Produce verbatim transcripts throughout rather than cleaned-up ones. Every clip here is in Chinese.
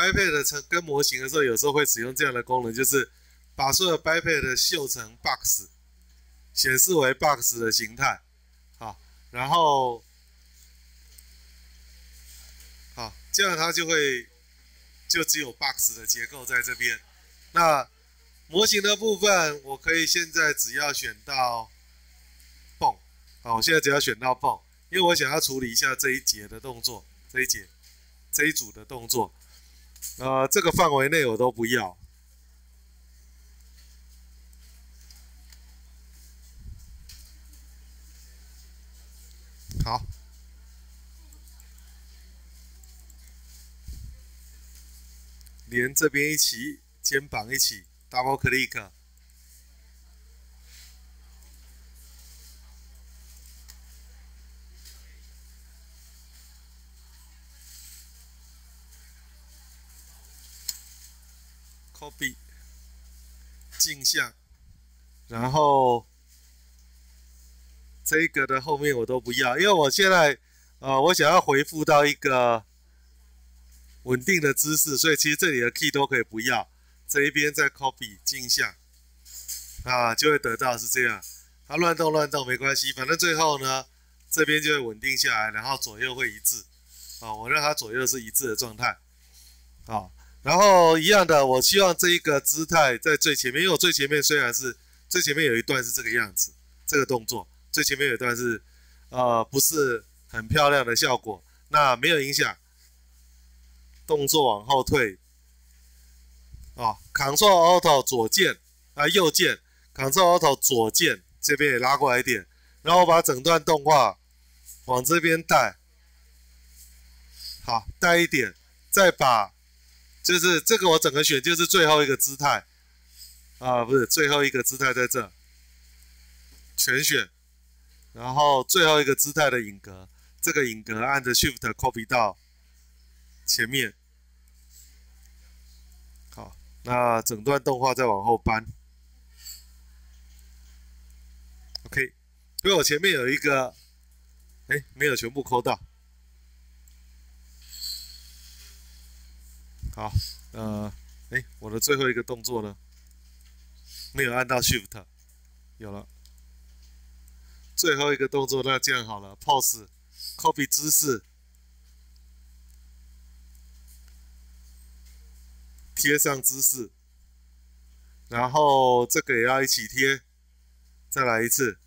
biped 成跟模型的时候，有时候会使用这样的功能，就是把所有 biped 秀成 box， 显示为 box 的形态，好，然后好，这样它就会就只有 box 的结构在这边。那模型的部分，我可以现在只要选到泵，好，我现在只要选到泵，因为我想要处理一下这一节的动作，这一节这一组的动作。 呃，这个范围内我都不要。好，连这边一起，肩膀一起 ，double click。copy 镜像，然后这个的后面我都不要，因为我现在呃我想要回复到一个稳定的姿势，所以其实这里的 key 都可以不要。这一边再 copy 镜像，啊就会得到是这样。它乱动乱动没关系，反正最后呢这边就会稳定下来，然后左右会一致。啊，我让它左右是一致的状态。好。 然后一样的，我希望这一个姿态在最前面，因为我最前面虽然是最前面有一段是这个样子，这个动作最前面有一段是呃不是很漂亮的效果，那没有影响。动作往后退，啊 ，Ctrl Alt 左键啊右键 ，Ctrl Alt 左键这边也拉过来一点，然后我把整段动画往这边带，好带一点，再把。 就是这个，我整个选就是最后一个姿态，啊，不是最后一个姿态在这，全选，然后最后一个姿态的影格，这个影格按着 Shift copy 到前面，好，那整段动画再往后搬 ，OK， 因为我前面有一个，哎，没有全部抠到。 好，呃，哎，我的最后一个动作呢，没有按到 Shift， 有了。最后一个动作，那这样好了 ，Pose，Copy 姿势，贴上姿势，然后这个也要一起贴，再来一次，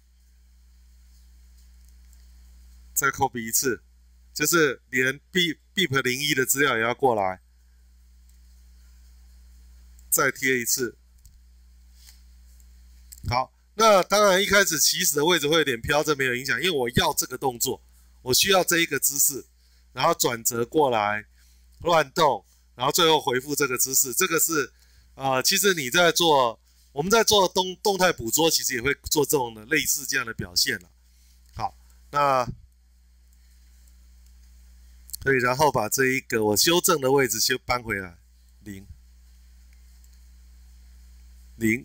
再 Copy 一次，就是连 B Beep 零一的资料也要过来。 再贴一次，好，那当然一开始起始的位置会有点飘，这没有影响，因为我要这个动作，我需要这一个姿势，然后转折过来，乱动，然后最后回复这个姿势，这个是呃，其实你在做我们在做动动态捕捉，其实也会做这种的类似这样的表现了。好，那可以然后把这一个我修正的位置先搬回来，零。 零，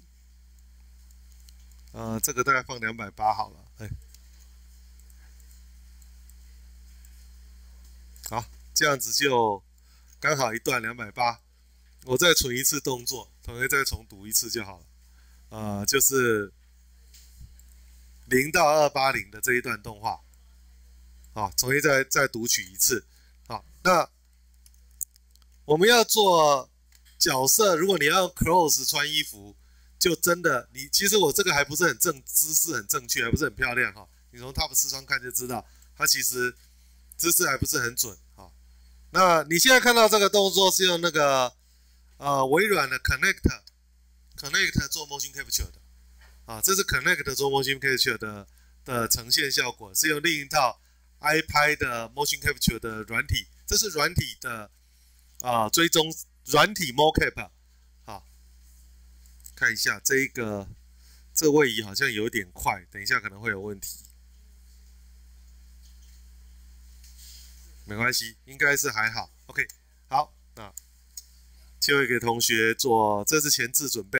呃，这个大概放两百八好了，哎，好，这样子就刚好一段两百八，我再存一次动作，同学再重读一次就好了，呃，就是零到二八零的这一段动画，好，重新再再读取一次，好，那我们要做角色，如果你要用 clothes 穿衣服。 就真的，你其实我这个还不是很正，姿势很正确，还不是很漂亮哈。你从 Top 视窗看就知道，它其实姿势还不是很准哈。那你现在看到这个动作是用那个呃微软的 Connect Connect 做 Motion Capture 的啊，这是 Connect 做 Motion Capture 的的呈现效果，是用另一套 iPad 的 Motion Capture 的软体，这是软体的啊追踪软体 Mocap。 看一下这一个，这位移好像有点快，等一下可能会有问题。没关系，应该是还好。OK， 好，那就会给同学做，这是前置准备。